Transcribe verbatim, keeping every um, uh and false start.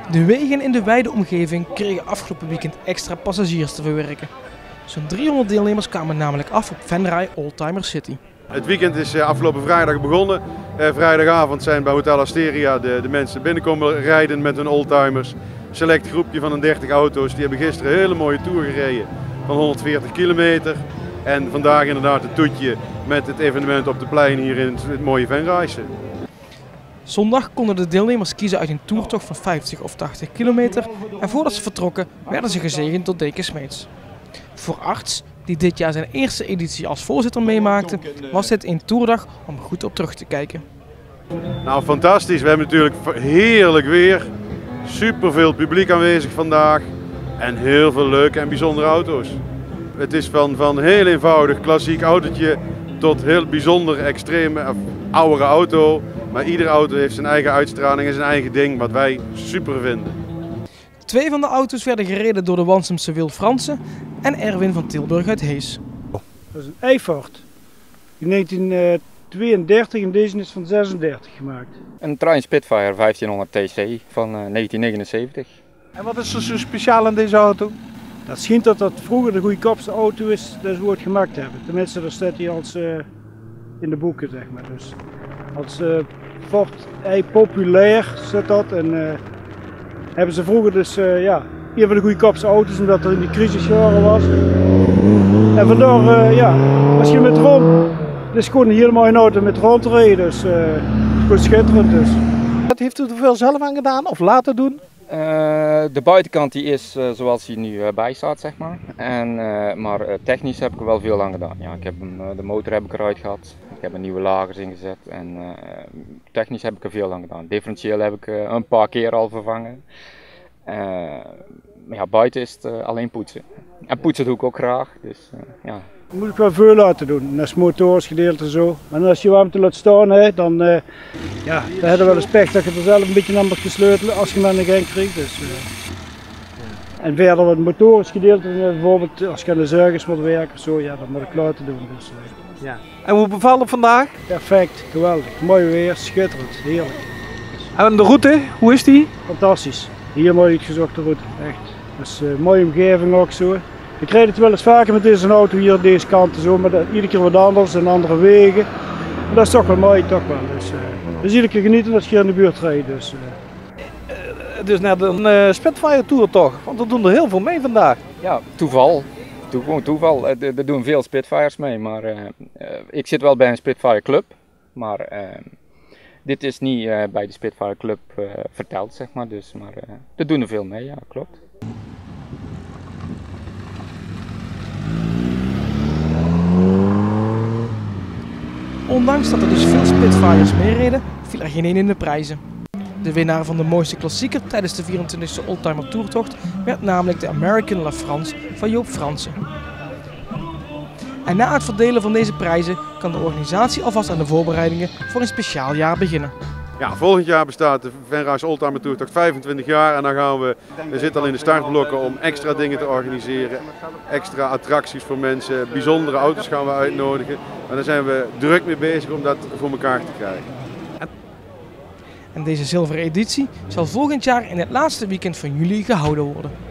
De wegen in de wijde omgeving kregen afgelopen weekend extra passagiers te verwerken. Zo'n driehonderd deelnemers kwamen namelijk af op Venray Oldtimer City. Het weekend is afgelopen vrijdag begonnen. Vrijdagavond zijn bij Hotel Asteria de, de mensen binnenkomen rijden met hun oldtimers. Een select groepje van een dertig auto's. Die hebben gisteren een hele mooie tour gereden van honderdveertig kilometer. En vandaag inderdaad het toetje met het evenement op de plein hier in het, het mooie Venrayse. Zondag konden de deelnemers kiezen uit een toertocht van vijftig of tachtig kilometer en voordat ze vertrokken werden ze gezegend door Deke Smeets. Voor Arts, die dit jaar zijn eerste editie als voorzitter meemaakte, was dit een toerdag om goed op terug te kijken. Nou, fantastisch. We hebben natuurlijk heerlijk weer, superveel publiek aanwezig vandaag en heel veel leuke en bijzondere auto's. Het is van, van heel eenvoudig klassiek autootje tot heel bijzonder extreme of oudere auto. Maar iedere auto heeft zijn eigen uitstraling en zijn eigen ding, wat wij super vinden. Twee van de auto's werden gereden door de Wansumse Wil Fransen en Erwin van Tilburg uit Hees. Dat is een Eifford. In negentien tweeëndertig en deze is van zesendertig gemaakt. Een Triumph Spitfire vijftienhonderd T C van uh, negentien negenenzeventig. En wat is er zo speciaal aan deze auto? Dat schijnt dat dat vroeger de goedkoopste auto is dat we ooit gemaakt hebben. Tenminste, dat staat hier als uh, in de boeken, zeg maar. Dus als uh, Ford ei populair zit dat en uh, hebben ze vroeger dus uh, ja, een van de goedkoopste auto's omdat er in die crisisjaren was. En vandaar, uh, ja, als je met rond, het is gewoon een hele mooie auto met rond te rijden, dus uh, het is gewoon schitterend dus. Wat heeft u er veel zelf aan gedaan of laten doen? Uh, de buitenkant die is uh, zoals hij nu uh, bij staat, zeg maar. En, uh, maar uh, technisch heb ik er wel veel aan gedaan. Ja, ik heb hem, uh, de motor heb ik eruit gehad, ik heb er nieuwe lagers ingezet en uh, technisch heb ik er veel aan gedaan. Differentieel heb ik uh, een paar keer al vervangen. Uh, maar ja, buiten is het uh, alleen poetsen. En poetsen doe ik ook graag, dus uh, ja. Dat moet ik wel veel laten doen, dat is motorisch gedeelte zo. Maar als je warmte laat staan, hè, dan, uh, ja, dan heb je wel eens pech dat je er zelf een beetje aan moet sleutelen als je hem aan de gang krijgt. Dus, uh. En verder wat motorisch gedeelte, bijvoorbeeld als je aan de zuigers moet werken of zo, ja, dat moet ik laten doen. Dus, uh. Ja. En hoe bevalt het vandaag? Perfect, geweldig, mooi weer, schitterend, heerlijk. En de route, hoe is die? Fantastisch, heel mooi uitgezochte route, echt. Dus uh, mooie omgeving ook zo. Ik rijd het wel eens vaker met deze auto hier deze kant en zo, maar dat, iedere keer wat anders en andere wegen. Maar dat is toch wel mooi, toch wel. Dus, uh, dus iedere keer genieten als je hier in de buurt rijdt. Dus, uh. Het is net een uh, Spitfire Tour toch, want er doen er heel veel mee vandaag. Ja, toeval. To gewoon toeval. Er, er doen veel Spitfires mee, maar uh, uh, ik zit wel bij een Spitfire Club. Maar uh, dit is niet uh, bij de Spitfire Club uh, verteld, zeg maar. Dus, maar uh, er doen er veel mee, ja, klopt. Ondanks dat er dus veel Spitfires meereden, viel er geen één in de prijzen. De winnaar van de mooiste klassieker tijdens de vierentwintigste Oldtimer Toertocht werd namelijk de American La France van Joop Fransen. En na het verdelen van deze prijzen kan de organisatie alvast aan de voorbereidingen voor een speciaal jaar beginnen. Ja, volgend jaar bestaat de Venrayse Oldtimer Toertocht vijfentwintig jaar en dan gaan we, we zitten al in de startblokken om extra dingen te organiseren, extra attracties voor mensen, bijzondere auto's gaan we uitnodigen. En daar zijn we druk mee bezig om dat voor elkaar te krijgen. En deze zilveren editie zal volgend jaar in het laatste weekend van juli gehouden worden.